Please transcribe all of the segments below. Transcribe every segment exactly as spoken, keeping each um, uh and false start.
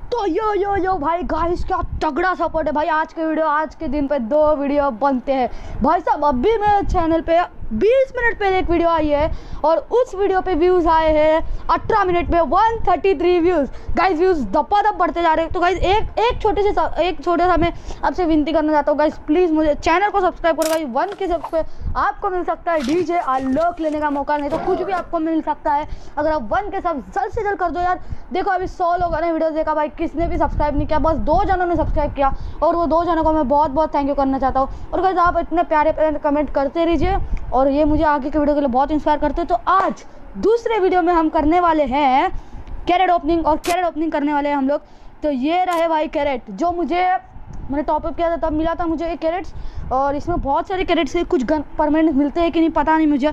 तो यो यो यो भाई गाइस क्या तगड़ा सपोर्ट है भाई। आज के वीडियो आज के दिन पे दो वीडियो बनते हैं भाई साहब। अभी मेरे चैनल पे बीस मिनट पहले एक वीडियो आई है और उस वीडियो पे व्यूज आए हैं अठारह मिनट में एक सौ तैंतीस व्यूज। गाइस व्यूज दपा दप बढ़ते जा रहे हैं। तो गाइस एक एक छोटे से एक छोटे सा मैं आपसे विनती करना चाहता हूँ गाइस, प्लीज़ मुझे चैनल को सब्सक्राइब करो गाइस। वन के सब्सक्राइब आपको मिल सकता है डीजे आलोक लेने का मौका, नहीं तो कुछ भी आपको मिल सकता है अगर आप वन के सब जल्द से जल्द कर दो यार। देखो अभी सौ लोगों ने वीडियो देखा भाई, किसने भी सब्सक्राइब नहीं किया, बस दो जनों ने सब्सक्राइब किया और वो दो जनों को मैं बहुत बहुत थैंक यू करना चाहता हूँ। और गाइस आप इतने प्यारे प्यारे कमेंट करते रहिए और ये मुझे आगे के वीडियो के लिए बहुत इंस्पायर करते हैं। तो आज दूसरे वीडियो में हम करने वाले हैं कैरेट ओपनिंग और कैरेट ओपनिंग करने वाले हैं हम लोग। तो ये रहे भाई कैरेट जो मुझे मैंने टॉपअप किया था तब मिला था मुझे एक कैरेट्स, और इसमें बहुत सारे कैरेट्स है। कुछ गन परमानेंट मिलते हैं कि नहीं पता नहीं मुझे।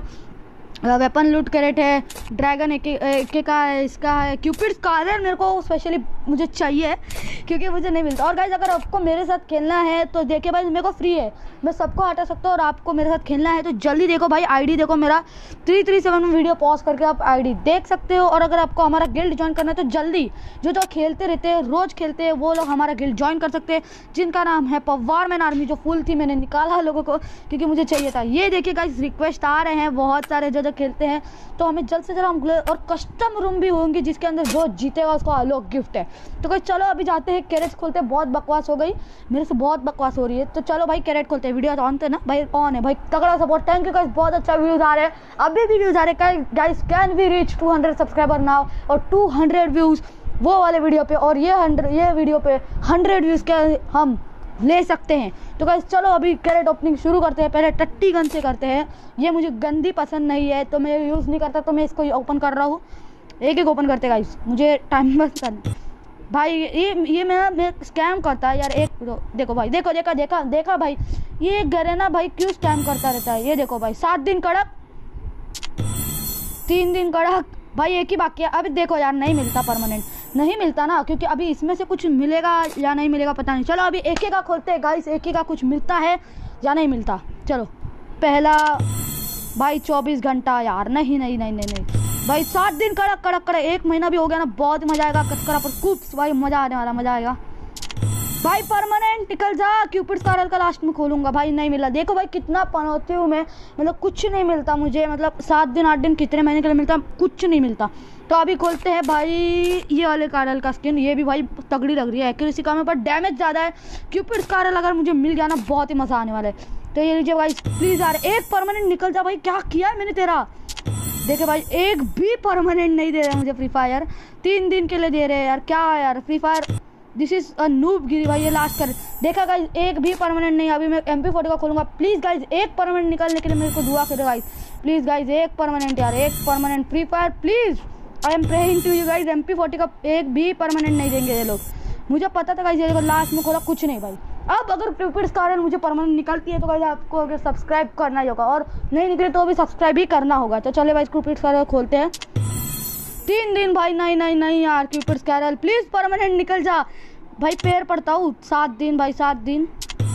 वेपन लूट कैरेट है, ड्रैगन एक एक का है, इसका है क्यूपिड स्कारलेट मेरे को स्पेशली मुझे चाहिए क्योंकि मुझे नहीं मिलता। और गाइस अगर आपको मेरे साथ खेलना है तो देखिए भाई मेरे को फ्री है, मैं सबको हटा सकता हूँ। और आपको मेरे साथ खेलना है तो जल्दी देखो भाई आईडी देखो मेरा थ्री थ्री सेवन में वीडियो पॉज करके आप आईडी देख सकते हो। और अगर आपको हमारा गिल्ड ज्वाइन करना है तो जल्दी जो जो खेलते रहते हैं रोज़ खेलते हैं वो लोग हमारा गिल्ड ज्वाइन कर सकते हैं, जिनका नाम है पवार मैन आर्मी। जो फुल थी मैंने निकाला लोगों को क्योंकि मुझे चाहिए था। ये देखिए गाइस रिक्वेस्ट आ रहे हैं बहुत सारे जो जो खेलते हैं, तो हमें जल्द से जल्द हम और कस्टम रूम भी होंगी जिसके अंदर जो जीतेगा उसको आलोक गिफ्ट है। तो गाइस चलो अभी जाते हैं कैरेट्स खोलते हैं। बहुत बकवास हो गई मेरे से, बहुत बकवास हो रही है। तो चलो भाई कैरेट खोलते हैं। वीडियो ऑन थे ना भाई, ऑन है भाई, तगड़ा सपोर्ट। थैंक यू गाइस, बहुत अच्छा व्यूज आ रहे हैं, अभी भी व्यूज आ रहे हैं guys. Can we reach two hundred subscriber now और टू हंड्रेड व्यूज वो वाले वीडियो पे, और ये हंड्रेड ये वीडियो पे हंड्रेड व्यूज के हम ले सकते हैं। तो गाइस चलो अभी कैरेट ओपनिंग शुरू करते हैं। पहले टट्टी गन से करते हैं। ये मुझे गंदी पसंद नहीं है तो मैं यूज़ नहीं करता, तो मैं इसको ओपन कर रहा हूँ। एक एक ओपन करते गाइस, मुझे टाइम बस करना भाई। ये ये मैं मैं स्कैम करता है यार। एक देखो भाई, देखो देखा देखा देखा भाई, ये घर है ना भाई, क्यों स्कैम करता रहता है। ये देखो भाई सात दिन कड़क, तीन दिन कड़क भाई, एक ही बाकी है। अभी देखो यार नहीं मिलता, परमानेंट नहीं मिलता ना, क्योंकि अभी इसमें से कुछ मिलेगा या नहीं मिलेगा पता नहीं। चलो अभी एक एक का खोलते हैं गाइस, एक एक का कुछ मिलता है या नहीं मिलता। चलो पहला भाई चौबीस घंटा यार, नहीं नहीं नहीं नहीं नहीं भाई, सात दिन कड़क कड़क कड़क, एक महीना भी हो गया ना, बहुत मजा आएगा। कचकरा पर कुप्स भाई, मजा आने वाला, मजा आएगा भाई। परमानेंट निकल जा। क्यूपिड स्कारलेट का लास्ट में खोलूंगा भाई, नहीं मिला। देखो भाई कितना पनौती हूँ मैं, मतलब कुछ नहीं मिलता मुझे, मतलब सात दिन आठ दिन कितने महीने के लिए मिलता, कुछ नहीं मिलता। तो अभी खोलते हैं भाई ये वाले स्कारलेट का स्किन। ये भी भाई तगड़ी लग रही है, एक्यूरेसी कम है पर डैमेज ज़्यादा है। क्यूपिड स्कारलेट अगर मुझे मिल गया ना बहुत ही मज़ा आने वाला है। तो ये लीजिए भाई प्लीज़ यार, एक परमानेंट निकल जा भाई। क्या किया है मैंने तेरा, देखे भाई एक भी परमानेंट नहीं दे रहे मुझे फ्री फायर। तीन दिन के लिए दे रहे हैं यार, क्या है यार free fire, this is a noob गिरी भाई। ये लास्ट कर देखा गाइज, एक भी परमानेंट नहीं। अभी मैं एम पी फोर्टी का खोलूंगा। प्लीज़ गाइज एक परमानेंट निकालने के लिए मेरे को दुआ करो गाइज, प्लीज़ गाइज एक परमानेंट यार, एक permanent free fire please. I am praying to you guys, M P forty का एक भी परमानेंट नहीं देंगे ये लोग। मुझे पता था गाइज, ये लास्ट में खोला कुछ नहीं भाई। अब अगर क्यूपिड स्कारलेट मुझे परमानेंट निकलती है तो गाइज आपको अगर सब्सक्राइब करना ही होगा, और नहीं निकले तो भी सब्सक्राइब ही करना होगा। तो चले भाई क्यूपिड स्कारलेट खोलते हैं। तीन दिन भाई, नहीं नहीं नहीं यार, क्यूपिड स्कारलेट प्लीज़ परमानेंट निकल जा भाई, पैर पड़ता हूँ। सात दिन भाई, सात दिन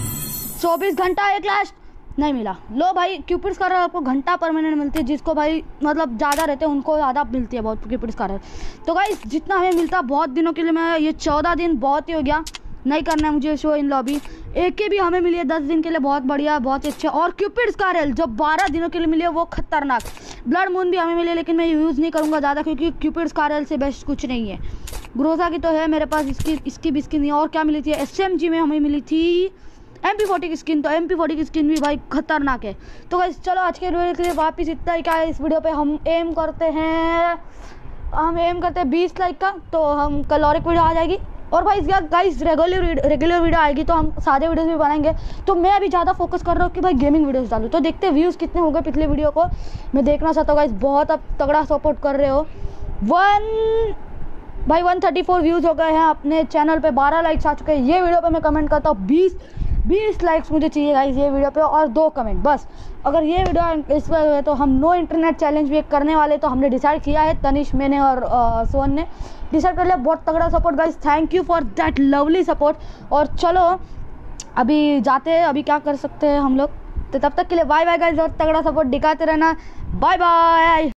चौबीस घंटा, एक लास्ट नहीं मिला। लो भाई क्यूपिड स्कारलेट आपको घंटा परमानेंट मिलती है, जिसको भाई मतलब ज़्यादा रहते हैं उनको ज़्यादा मिलती है बहुत क्यूपिड स्कारलेट। तो गाइस जितना हमें मिलता बहुत दिनों के लिए, मैं ये चौदह दिन बहुत ही हो गया, नहीं करना है मुझे शो इन लॉबी। एक के भी हमें मिली है दस दिन के लिए, बहुत बढ़िया, बहुत अच्छे। और क्यूपिड स्कारलेट जो बारह दिनों के लिए मिली है वो खतरनाक। ब्लड मून भी हमें मिली है लेकिन मैं यूज़ नहीं करूँगा ज़्यादा, क्योंकि क्यूपिड स्कारलेट से बेस्ट कुछ नहीं है। ग्रोजा की तो है मेरे पास, इसकी इसकी भी स्किन नहीं। और क्या मिली थी, एस एम जी में हमें मिली थी एम पी फोर्टी की स्किन। तो एम पी फोर्टी की स्किन भी भाई खतरनाक है। तो गाइस चलो आज के वीडियो के लिए वापस इतना ही। क्या है इस वीडियो पे हम एम करते हैं, हम एम करते हैं बीस लाइक का, तो हम कल और एक वीडियो आ जाएगी। और भाई गाइस रेगुलर रेगुलर वीडियो आएगी तो हम सादे वीडियोस भी बनाएंगे। तो मैं अभी ज़्यादा फोकस कर रहा हूँ कि भाई गेमिंग वीडियोस डालूँ। तो देखते हैं व्यूज़ कितने हो गए पिछले वीडियो को, मैं देखना चाहता हूँ गाइस। बहुत अब तगड़ा सपोर्ट कर रहे हो। वन भाई वन थर्टी फोर व्यूज़ हो गए हैं अपने चैनल पे, बारह लाइक्स आ चुके हैं। ये वीडियो पे मैं कमेंट करता हूँ बीस बीस लाइक्स मुझे चाहिए गाइस ये वीडियो पे, और दो कमेंट बस। अगर ये वीडियो इस पर है तो हम नो इंटरनेट चैलेंज भी एक करने वाले, तो हमने डिसाइड किया है, तनिष मैंने और सोहन ने डिसाइड कर लिया। बहुत तगड़ा support guys, thank you for that lovely support. और चलो अभी जाते हैं, अभी क्या कर सकते हैं हम लोग। तो तब तक के लिए बाय बाय गाइस, और तगड़ा सपोर्ट दिखाते रहना। Bye bye.